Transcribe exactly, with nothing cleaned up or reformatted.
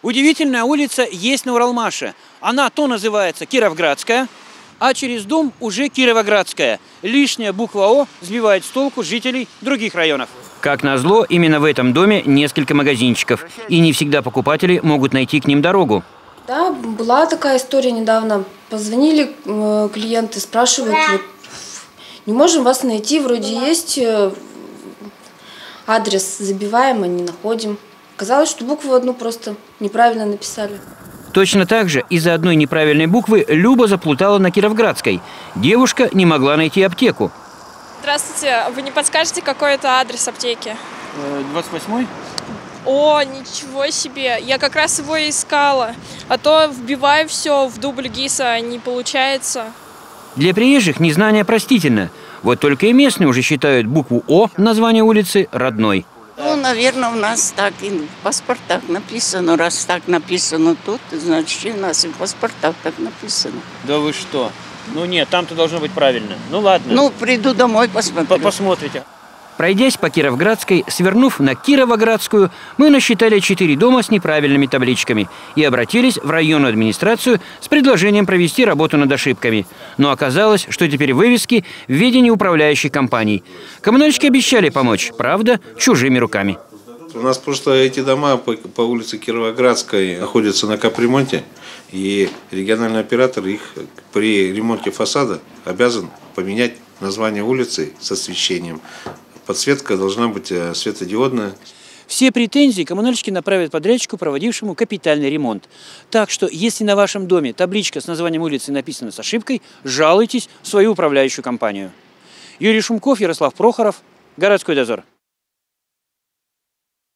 Удивительная улица есть на Уралмаше. Она то называется Кировградская, а через дом уже Кировоградская. Лишняя буква О сбивает с толку жителей других районов. Как назло, именно в этом доме несколько магазинчиков. И не всегда покупатели могут найти к ним дорогу. Да, была такая история недавно. Позвонили э, клиенты, спрашивают, вот, не можем вас найти, вроде есть э, адрес, забиваем, а не находим. Оказалось, что букву одну просто неправильно написали. Точно так же из-за одной неправильной буквы Люба заплутала на Кировградской. Девушка не могла найти аптеку. Здравствуйте, вы не подскажете, какой это адрес аптеки? двадцать восьмой? О, ничего себе, я как раз его искала. А то вбиваю все в дубль ГИСа, не получается. Для приезжих незнание простительно. Вот только и местные уже считают букву О название улицы родной. Ну, наверное, у нас так и в паспортах написано. Раз так написано тут, значит, и у нас и в паспортах так написано. Да вы что? Ну нет, там-то должно быть правильно. Ну ладно. Ну, приду домой, посмотрю. Посмотрите. Пройдясь по Кировградской, свернув на Кировоградскую, мы насчитали четыре дома с неправильными табличками и обратились в районную администрацию с предложением провести работу над ошибками. Но оказалось, что теперь вывески в ведении управляющих компаний. Коммунальщики обещали помочь, правда, чужими руками. У нас просто эти дома по, по улице Кировоградской находятся на капремонте, и региональный оператор их при ремонте фасада обязан поменять название улицы с освещением. Подсветка должна быть светодиодная. Все претензии коммунальщики направят подрядчику, проводившему капитальный ремонт. Так что, если на вашем доме табличка с названием улицы написана с ошибкой, жалуйтесь в свою управляющую компанию. Юрий Шумков, Ярослав Прохоров, Городской дозор.